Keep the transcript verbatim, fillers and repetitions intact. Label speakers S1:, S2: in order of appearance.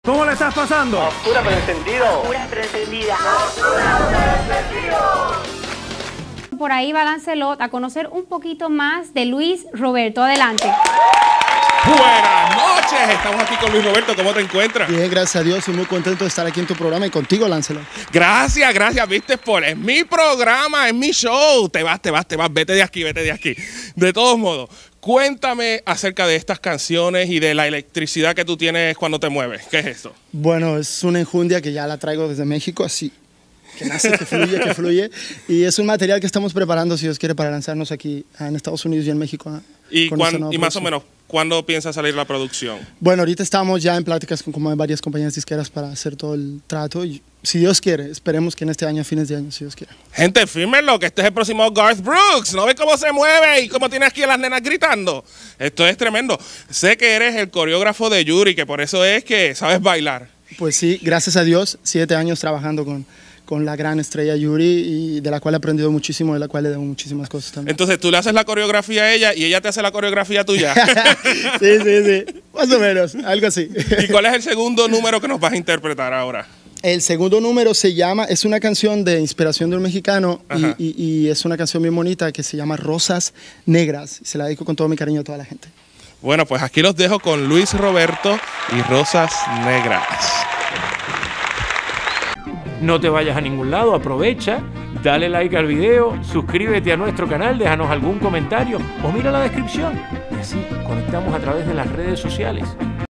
S1: ¿Cómo le estás pasando?
S2: Oscura pero encendido.
S3: Oscura pero encendida.
S4: Por ahí va Lancelot a conocer un poquito más de Luis Roberto. Adelante.
S5: Buenas noches, estamos aquí con Luis Roberto. ¿Cómo te encuentras?
S6: Bien, gracias a Dios y muy contento de estar aquí en tu programa y contigo, Lancelot.
S5: Gracias, gracias, viste, por es mi programa, es mi show. Te vas, te vas, te vas, vete de aquí, vete de aquí. De todos modos, cuéntame acerca de estas canciones y de la electricidad que tú tienes cuando te mueves. ¿Qué es esto?
S6: Bueno, es una enjundia que ya la traigo desde México, así que nace, que fluye, que fluye. Y es un material que estamos preparando, si Dios quiere, para lanzarnos aquí en Estados Unidos y en México.
S5: Y, cuan, y más o menos, ¿cuándo piensa salir la producción?
S6: Bueno, ahorita estamos ya en pláticas con como varias compañías disqueras para hacer todo el trato. Y si Dios quiere, esperemos que en este año, a fines de año, si Dios quiere.
S5: Gente, fírmenlo, que este es el próximo Garth Brooks. ¿No ves cómo se mueve y cómo tiene aquí a las nenas gritando? Esto es tremendo. Sé que eres el coreógrafo de Yuri, que por eso es que sabes bailar.
S6: Pues sí, gracias a Dios, siete años trabajando con... con la gran estrella Yuri, y de la cual he aprendido muchísimo, de la cual le debo muchísimas cosas también.
S5: Entonces tú le haces la coreografía a ella y ella te hace la coreografía tuya.
S6: Sí, sí, sí, más o menos, algo así.
S5: ¿Y cuál es el segundo número que nos vas a interpretar ahora?
S6: El segundo número se llama, es una canción de inspiración de un mexicano y, y, y es una canción bien bonita que se llama Rosas Negras. Se la dedico con todo mi cariño a toda la gente.
S5: Bueno, pues aquí los dejo con Luis Roberto y Rosas Negras.
S7: No te vayas a ningún lado, aprovecha, dale like al video, suscríbete a nuestro canal, déjanos algún comentario o mira la descripción y así conectamos a través de las redes sociales.